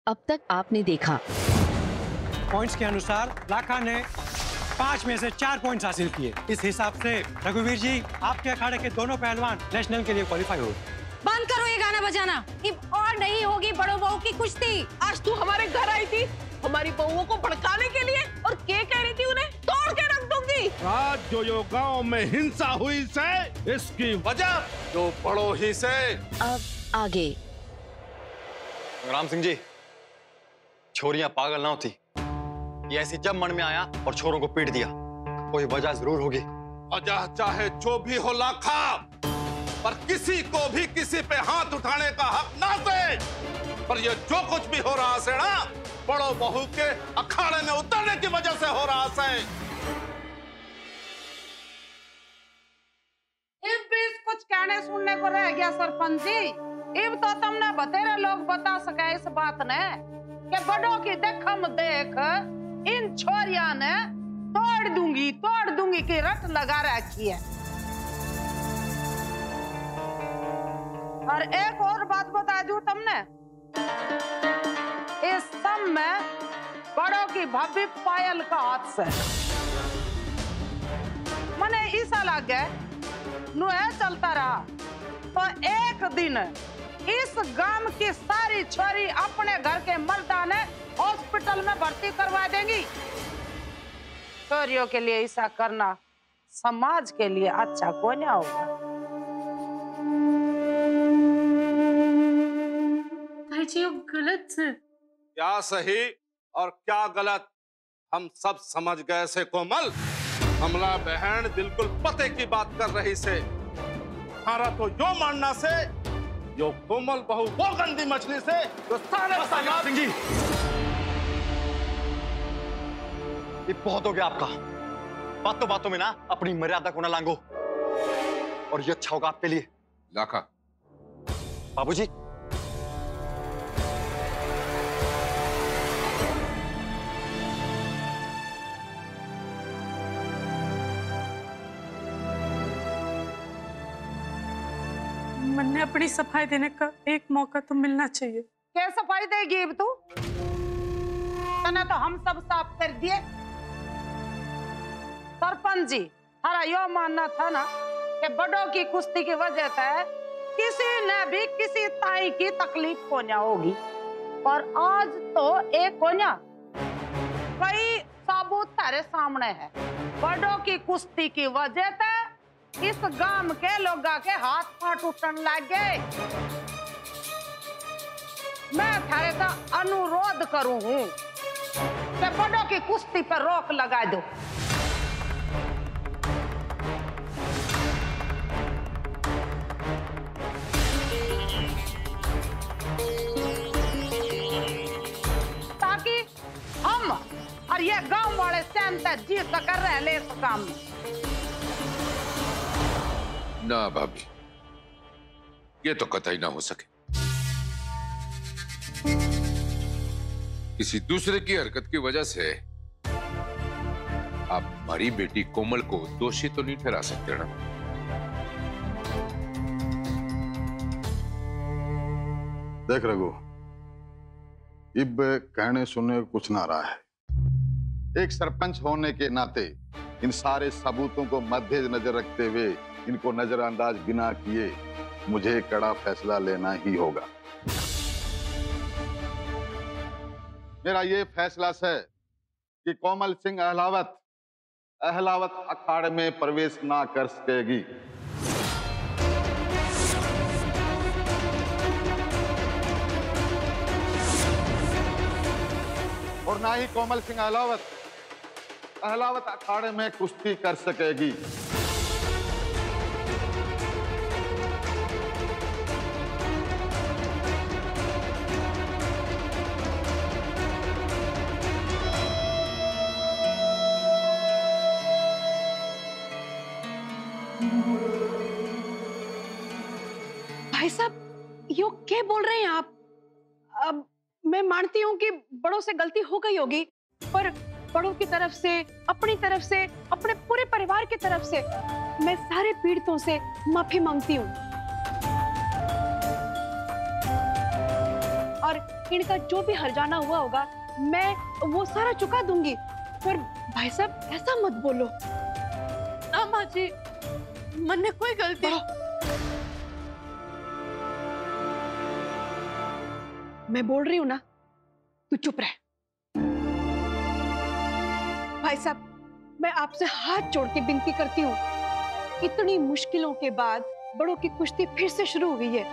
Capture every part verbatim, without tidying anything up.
अब तक आपने देखा। पॉइंट्स के अनुसार लाखान ने पांच में से चार पॉइंट्स हासिल किए। इस हिसाब से रघुवीर जी, आपके अखाड़े के दोनों पहलवान नेशनल के लिए क्वालिफाई हुए। बंद करो ये गाना बजाना। अब और नहीं होगी बड़ो बहू की कुश्ती। आज तू हमारे घर आई थी हमारी बहुओं को भड़काने के लिए, और क्या कह रही थी उन्हें तोड़ के रख दूंगी। आज जो यो गांव में हिंसा हुई से इसकी वजह जो बड़ो ही से। अब आगे। राम सिंह जी, छोरियां पागल ना होती, ये ऐसी जब मन में आया और छोरों को पीट दिया, कोई वजह जरूर होगी। वजह चाहे जो भी हो लाखा, पर किसी को भी किसी पे हाथ उठाने का हक ना दे। पर ये जो कुछ भी हो रहा है ना, बड़ो बहू के अखाड़े में उतरने की वजह से हो रहा है। इब भी कुछ कहने सुनने को रह गया सरपंच जी। इब तो तुमने बतेरे लोग बता सके इस बात ने कि बड़ों की देखम देख इन छोरिया ने तोड़ दूंगी तोड़ दूंगी की रट लगा रखी है। और एक और बात बता दूं तुमने, इस सब में बड़ों की भाभी पायल का हाथ से। मने ऐसा लग गया नुहे चलता रहा तो एक दिन इस गांव की सारी छोरी अपने घर के मर्दा ने हॉस्पिटल में भर्ती करवा देंगी। छोरियों के लिए ऐसा करना समाज के लिए अच्छा कोई नहीं होगा। जी गलत है। क्या सही और क्या गलत हम सब समझ गए से कोमल। कमला बहन बिल्कुल पते की बात कर रही से। हमारा तो यो मानना से यो कोमल बहू वो गंदी मछली से तो सारे समाज। सिंह जी, ये बहुत हो गया आपका। बातों बातों में ना अपनी मर्यादा को ना लांगो, और ये अच्छा होगा आपके लिए। लाखा बाबूजी, मैंने अपनी सफाई देने का एक मौका तो मिलना चाहिए। क्या सफाई देगी अब तू? तने तो हम सब साफ कर दिए। सरपंच जी, हमारा यो मानना था ना कि बड़ों की कुश्ती की वजह से किसी ने भी किसी ताई की तकलीफ कोन्या होगी, और आज तो एक कोन्या कई सबूत तेरे सामने है। बड़ों की कुश्ती की वजह से इस गांव के लोगों के हाथ पांव टूटने लग गए। मैं थारे का अनुरोध करूं हूं कि बड़ों की कुश्ती पर रोक लगा दो। ताकि हम और ये गांव वाले सहमता जी कर रहे ले इस काम में। ना भाभी, ये तो कतई ना हो सके। किसी दूसरे की हरकत की वजह से आप हमारी बेटी कोमल को दोषी तो नहीं ठहरा सकते ना। देख रघु, इब कहने सुनने को कुछ ना रहा है। एक सरपंच होने के नाते इन सारे सबूतों को मद्देनजर रखते हुए इनको नजरअंदाज बिना किए मुझे कड़ा फैसला लेना ही होगा। मेरा ये फैसला है कि कोमल सिंह अहलावत अहलावत अखाड़े में प्रवेश ना कर सकेगी। और ना ही कोमल सिंह अहलावत अहलावत अखाड़े में कुश्ती कर सकेगी। भाई साहब, यो क्या बोल रहे हैं आप? अब मैं मानती हूँ कि बड़ों से गलती हो गई होगी, पर बड़ों की तरफ से, अपनी तरफ से, अपने पूरे परिवार की तरफ से मैं सारे पीड़ितों से माफी मांगती हूँ। और इनका जो भी हर्जाना हुआ होगा मैं वो सारा चुका दूंगी। पर भाई साहब ऐसा मत बोलो। ना माँ जी, मैंने कोई गलती। मैं बोल रही हूँ ना, तू चुप रह। भाई साहब, मैं आपसे हाथ जोड़ के विनती करती हूँ, इतनी मुश्किलों के बाद बड़ों की कुश्ती फिर से शुरू हुई है,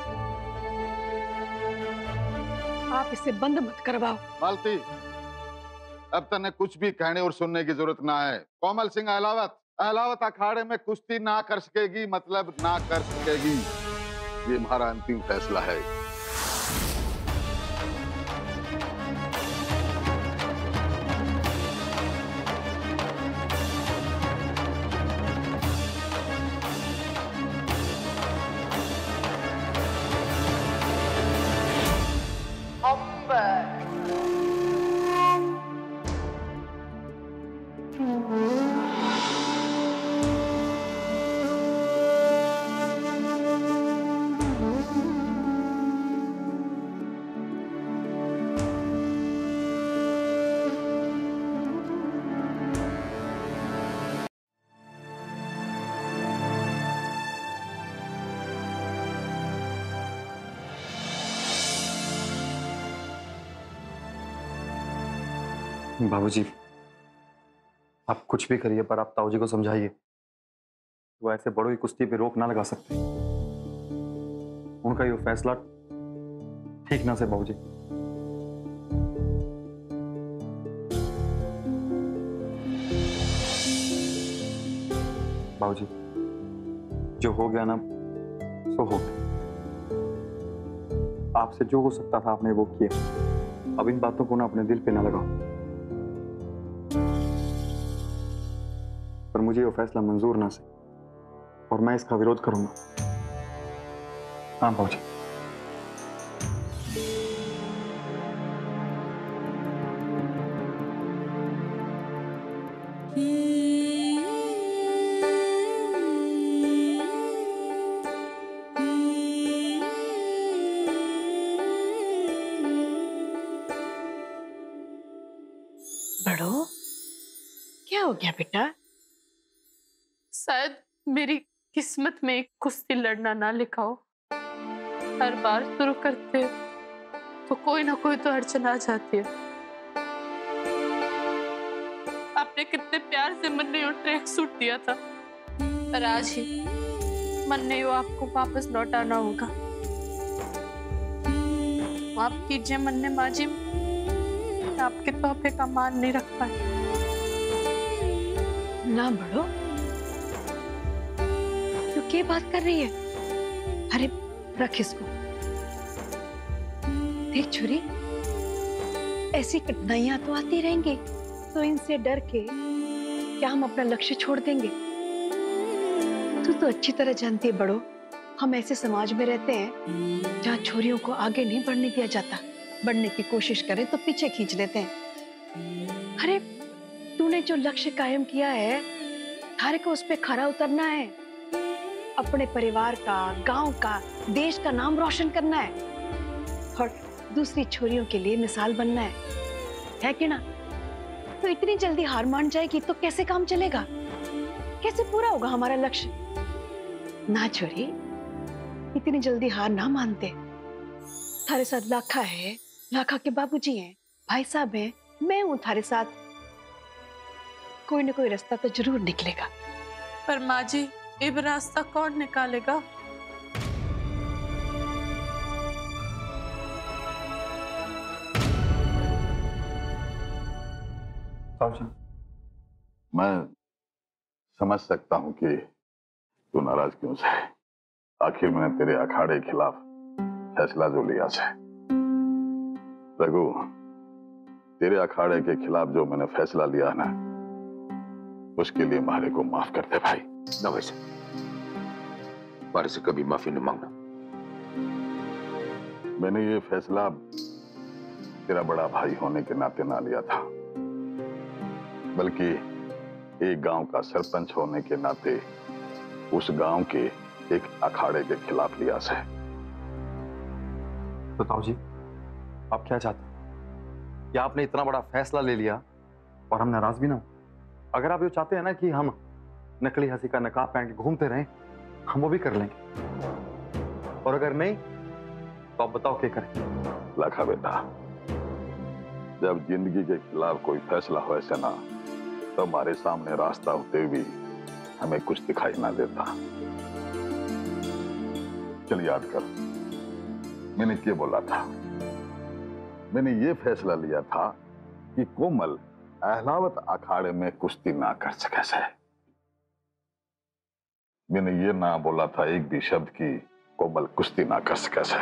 आप इसे बंद मत करवाओ। मालती, अब तने कुछ भी कहने और सुनने की जरूरत ना है। कोमल सिंह अहलावत अहलावत अखाड़े में कुश्ती ना कर सकेगी, मतलब ना कर सकेगी। ये हमारा अंतिम फैसला है। बाबूजी, आप कुछ भी करिए पर आप ताऊजी को समझाइए, वो ऐसे बड़ों की कुश्ती पे रोक ना लगा सकते। उनका ये फैसला ठीक ना से बाबूजी। बाबूजी, जो हो गया ना सो हो गया। आपसे जो हो सकता था आपने वो किया। अब इन बातों को ना अपने दिल पे ना लगाओ। पर मुझे वो फैसला मंजूर ना से, और मैं इसका विरोध करूंगा। हाँ बाबूजी। बड़ो, क्या हो गया बेटा? शायद मेरी किस्मत में एक कुश्ती लड़ना ना लिखा हो। हर बार शुरू करते तो कोई ना कोई तो अड़चन आ जाती है। आपने कितने प्यार से मन ने ट्रैक सूट दिया था, पर आज ही मन ने आपको वापस लौटाना होगा। माफ कीजिए मन ने माँ जी, आपके तोहफे का मान नहीं रख पाए। ना बड़ो, तू क्या बात कर रही है? अरे रख इसको। देख छुरी, ऐसी कठिनाइयां तो आती रहेंगी, तो इनसे डर के क्या हम अपना लक्ष्य छोड़ देंगे? तू तो अच्छी तरह जानती है बड़ो, हम ऐसे समाज में रहते हैं जहाँ छोरियों को आगे नहीं बढ़ने दिया जाता। बढ़ने की कोशिश करें तो पीछे खींच लेते हैं। अरे तूने जो लक्ष्य कायम किया है, थारे को उस पे खरा उतरना है। अपने परिवार का, गांव का, देश का नाम रोशन करना है और दूसरी छोरियों के लिए मिसाल बनना है, है कि ना? तो इतनी जल्दी हार मान जाएगी तो कैसे काम चलेगा? कैसे पूरा होगा हमारा लक्ष्य? ना छोरी, इतनी जल्दी हार ना मानते। थारे साथ लाखा है, लाखा के बाबूजी हैं, भाई साहब हैं, मैं हूं थारे साथ। कोई ना कोई रास्ता तो जरूर निकलेगा। पर माँ जी, अब रास्ता कौन निकालेगा? मैं समझ सकता हूं कि तू नाराज क्यों से। आखिर मैंने तेरे अखाड़े के खिलाफ फैसला जो लिया है। रघु, तेरे अखाड़े के खिलाफ जो मैंने फैसला लिया ना, उसके लिए मारे को माफ कर दे भाई। ना वैसे मारे से कभी माफी न मांगना। मैंने ये फैसला तेरा बड़ा भाई होने के नाते ना लिया था, बल्कि एक गांव का सरपंच होने के नाते उस गांव के एक अखाड़े के खिलाफ लिया से। बताओ जी, आप क्या चाहते कि आपने इतना बड़ा फैसला ले लिया और हम नाराज भी ना हो? अगर आप ये चाहते हैं ना कि हम नकली हंसी का नकाब पहन के घूमते रहें, हम वो भी कर लेंगे। और अगर नहीं तो आप बताओ क्या करें? लाखा बेटा, जब जिंदगी के खिलाफ कोई फैसला हो ऐसे ना, तो हमारे सामने रास्ता होते भी हमें कुछ दिखाई ना देता। चल याद कर, मैंने क्या बोला था? मैंने ये फैसला लिया था कि कोमल अहलावत अखाड़े में कुश्ती ना कर सके से। मैंने ये ना बोला था एक भी शब्द की कोमल कुश्ती ना कर सके से।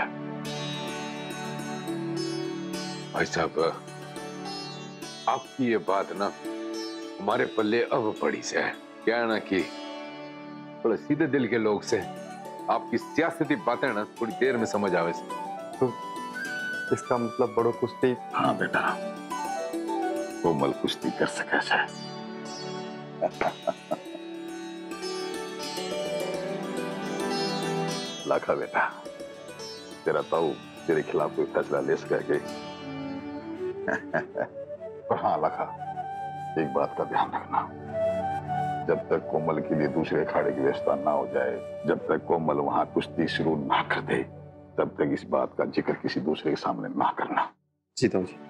भाई साहब, आपकी ये बात ना हमारे पल्ले अब पड़ी से है। क्या है ना कि थोड़े सीधे दिल के लोग से आपकी सियासती बातें ना थोड़ी देर में समझ आवे से। तो इसका मतलब बड़ो कुश्ती? हाँ बेटा, कोमल कुश्ती कर सके से। लाखा बेटा, तेरा ताऊ तेरे खिलाफ कोई फैसला ले सके? पर हाँ लाखा, एक बात का ध्यान रखना, जब तक कोमल के लिए दूसरे अखाड़े की व्यवस्था ना हो जाए, जब तक कोमल वहां कुश्ती शुरू ना कर दे, तब तक इस बात का जिक्र किसी दूसरे के सामने ना करना। जी ताऊ जी।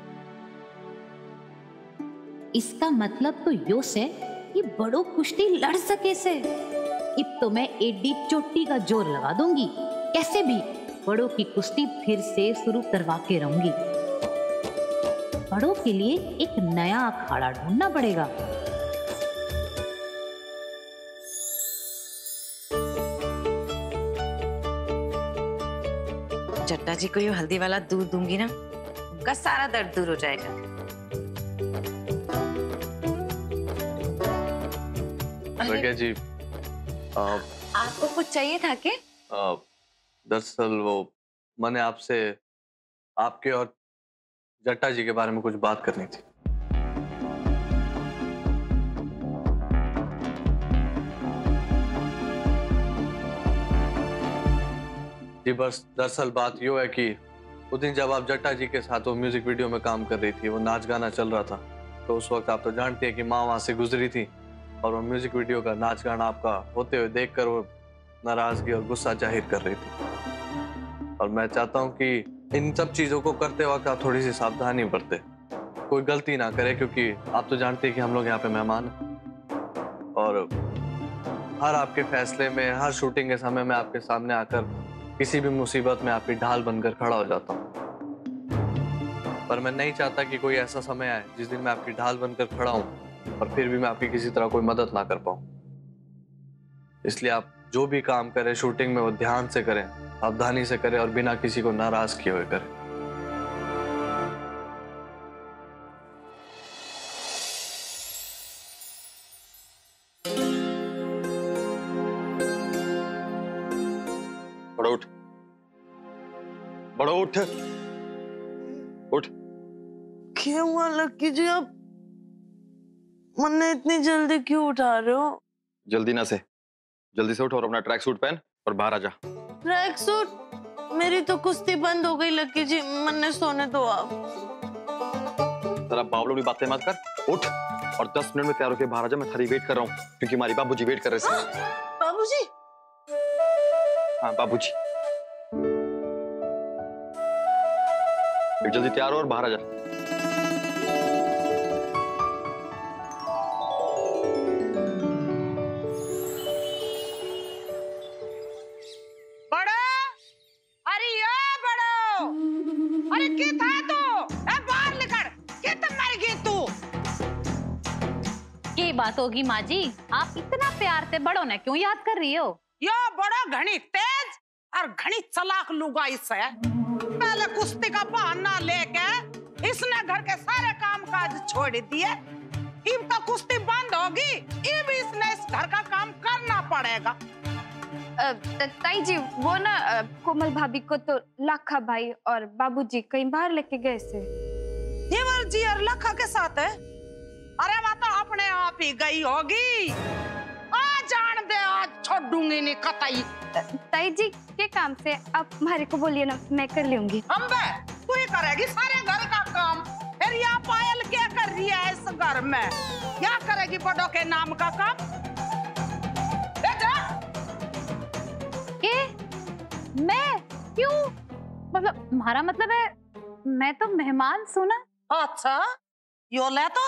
इसका मतलब तो यो से कि बड़ो कुश्ती लड़ सके से। अब तो मैं एडी चोटी का जोर लगा दूंगी, कैसे भी बड़ों की कुश्ती फिर से शुरू करवा के रहूंगी। बड़ों के लिए एक नया अखाड़ा ढूंढना पड़ेगा। जट्टा जी को ये हल्दी वाला दूध दूंगी ना, उनका सारा दर्द दूर हो जाएगा। जी, आ, आपको कुछ चाहिए था क्या? दरअसल वो मैंने आपसे आपके और जट्टा जी के बारे में कुछ बात करनी थी। जी बस दरअसल बात यो है कि उस दिन जब आप जट्टा जी के साथ वो म्यूजिक वीडियो में काम कर रही थी, वो नाच गाना चल रहा था, तो उस वक्त आप तो जानते हैं कि माँ वहां से गुजरी थी और वो म्यूजिक वीडियो का नाच गाना आपका होते हुए देखकर वो नाराजगी और गुस्सा जाहिर कर रही थी। और मैं चाहता हूं कि इन सब चीजों को करते वक्त आप थोड़ी सी सावधानी बरते, कोई गलती ना करे, क्योंकि आप तो जानते हैं कि हम लोग यहाँ पे मेहमान हैं और हर आपके फैसले में, हर शूटिंग के समय में आपके सामने आकर किसी भी मुसीबत में आपकी ढाल बनकर खड़ा हो जाता हूँ। पर मैं नहीं चाहता कि कोई ऐसा समय आए जिस दिन मैं आपकी ढाल बनकर खड़ा हूँ और फिर भी मैं आपकी किसी तरह कोई मदद ना कर पाऊँ। इसलिए आप जो भी काम करें शूटिंग में वो ध्यान से करें, सावधानी से करें और बिना किसी को नाराज किए हुए करें। बड़ो उठ, बड़ो उठ, उठ। क्या हुआ लक्की जी, आप मन्ने इतनी जल्दी क्यों उठा रहे हो? जल्दी ना से, जल्दी से उठ और अपना ट्रैक सूट पहन और बाहर आ जा। Track suit? मेरी तो कुश्ती बंद हो गई लक्की जी, मन्ने सोने दो आप। जरा बावलों की बातें मत कर, उठ और दस मिनट में तैयार होकर बाहर आ जा। मैं थारी वेट कर रहा हूँ क्योंकि हमारी बाबूजी वेट कर रहे थे। बाबूजी? हाँ बाबूजी। जल्दी तैयार हो और बाहर आ जा। बड़ो, अरे यो बड़ो, अरे की था तू? ए बाहर निकल, कित मर गई तू? क्या बात होगी माँ जी, आप इतना प्यार से बड़ों ने क्यों याद कर रही हो? यो बड़ो घनी तेज और घनी चालाक लुगाई से पहले कुश्ती का बहाना लेके इसने घर के सारे कामकाज छोड़ दिए। अब तो कुश्ती बंद होगी, अब इसने इस घर का काम करना पड़ेगा। ताई जी वो ना कोमल भाभी को तो लाखा भाई और बाबूजी कहीं बाहर लेके गए से। देवर जी और लाखा के साथ है? अरे वो तो अपने आप ही गई होगी। आ जान दे, आज छोड़ूंगी नहीं कतई। ताई जी के काम से आप हमारे को बोलिए ना, मैं कर लूंगी। अम्बे तू तू ही करेगी सारे घर का काम। फिर यहाँ पायल क्या कर रही है इस घर में? क्या करेगी बड़ों के नाम का काम? के मैं क्यों? मतलब तुम्हारा मतलब है मैं तो मेहमान सुना? अच्छा यो ले तो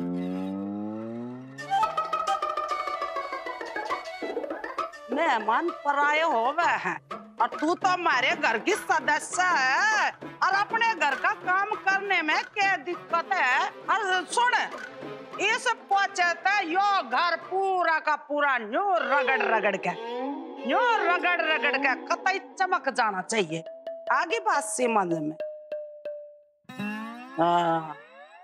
मेहमान पराये हो गए हैं और तू तो हमारे घर की सदस्य है और अपने घर का काम करने में क्या दिक्कत है? और सुन इस पोचते यो घर पूरा का पूरा न्यू रगड़ रगड़ के न्यू रगड़ रगड़ के कतई चमक जाना चाहिए। आगे बात समझ में। हाँ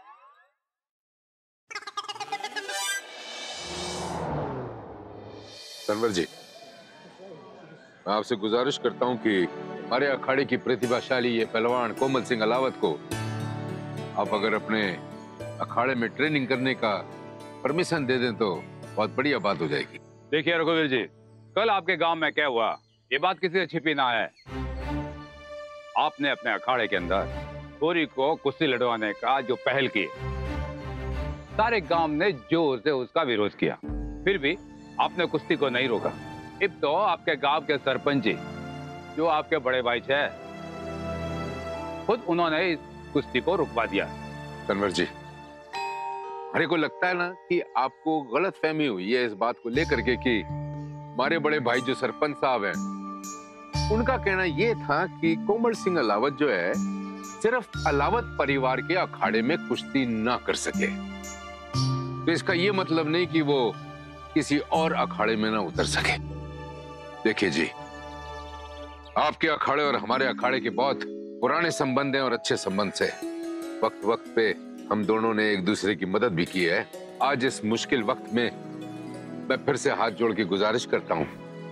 तनवर जी, मैं आपसे गुजारिश करता हूं कि हमारे अखाड़े की प्रतिभाशाली ये पहलवान कोमल सिंह अलावत को आप अगर अपने अखाड़े में ट्रेनिंग करने का परमिशन दे दें तो बहुत बढ़िया बात हो जाएगी। देखिए रघुवीर जी, कल आपके गांव में क्या हुआ ये बात किसी से छिपी ना है। आपने अपने अखाड़े के अंदर छोरी को कुश्ती लड़वाने का जो पहल की, सारे गांव ने जोर से उसका विरोध किया, फिर भी आपने कुश्ती को नहीं रोका। अब तो आपके गांव के सरपंच जी जो आपके बड़े भाई थे, खुद उन्होंने इस कुश्ती को रुकवा दिया। तनवर जी, हरे को लगता है ना कि आपको गलत फहमी हुई है इस बात को लेकर के कि हमारे बड़े भाई जो सरपंच साहब हैं, उनका कहना यह था कि कोमल सिंह अलावत जो है सिर्फ अलावत परिवार के अखाड़े में कुश्ती ना कर सके, तो इसका यह मतलब नहीं कि वो किसी और अखाड़े में ना उतर सके। देखिए जी, आपके अखाड़े और हमारे अखाड़े के बहुत पुराने संबंध हैं और अच्छे संबंध से वक्त वक्त पे हम दोनों ने एक दूसरे की मदद भी की है। आज इस मुश्किल वक्त में मैं फिर से हाथ जोड़ के गुजारिश करता हूं,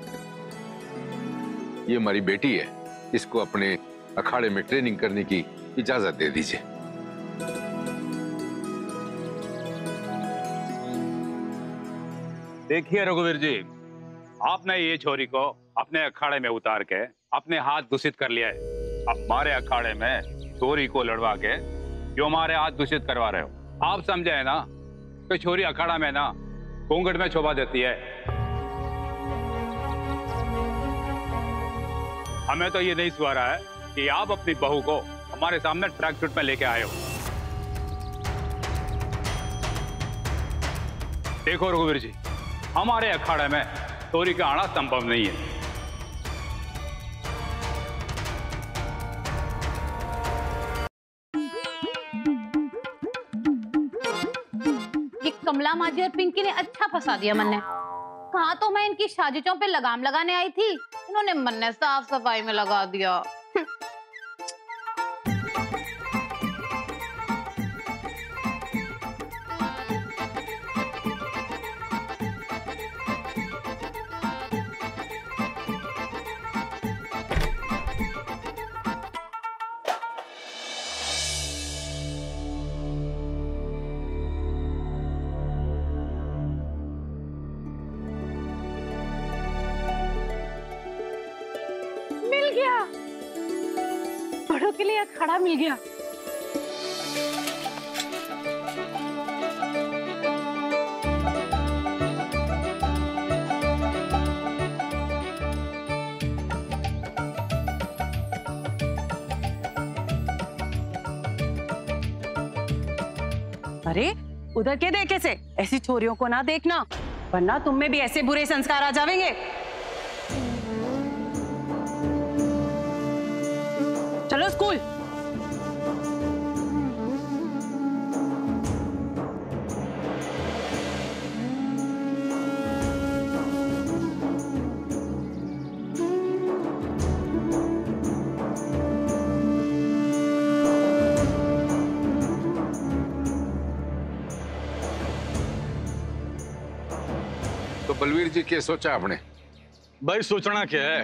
ये हमारी बेटी है, इसको अपने अखाड़े में ट्रेनिंग करने की इजाजत दे दीजिए। देखिए रघुवीर जी, आपने ये छोरी को अपने अखाड़े में उतार के अपने हाथ दूषित कर लिया है। अब हमारे अखाड़े में छोरी को लड़वा के जो हमारे हाथ दूषित करवा रहे हो। आप समझे है ना कि छोरी अखाड़ा में ना घूंघट में शोभा देती है। हमें तो ये नहीं सुहारा है कि आप अपनी बहू को हमारे सामने ट्रैक सूट में लेके आए हो। देखो रघुवीर जी, हमारे अखाड़े में छोरी का आना संभव नहीं है। ये कमला माजी और पिंकी ने अच्छा फंसा दिया मन ने। कहा तो मैं इनकी साजिशों पे लगाम लगाने आई थी, इन्होंने मन ने साफ सफाई में लगा दिया। बड़ों के लिए अखाड़ा मिल गया। अरे उधर के देखे से ऐसी छोरियों को ना देखना, वरना तुम में भी ऐसे बुरे संस्कार आ जाएंगे। चलो स्कूल। तो बलवीर जी, क्या सोचा आपने? भाई सोचना क्या है,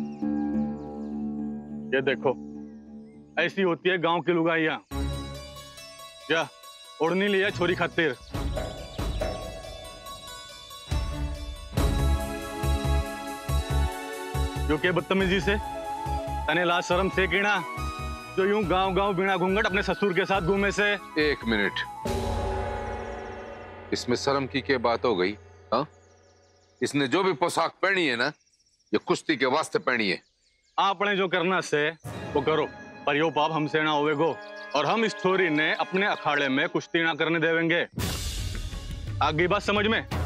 ये देखो ऐसी होती है गांव की लुगाइयां। क्या ओढ़नी लिया छोरी खातिर। जो के बदतमीजी से तने लाज शर्म से कीना जो यूं गांव गांव बिना घूंघट अपने ससुर के साथ घूमे से। एक मिनट, इसमें शर्म की क्या बात हो गई? हाँ, इसने जो भी पोशाक पहनी है ना, ये कुश्ती के वास्ते पहनी है। आपने जो करना से वो करो, पर यो पाप हमसे ना होवेगो, और हम इस छोरी ने अपने अखाड़े में कुश्ती ना करने देवेंगे। आगे बात समझ में?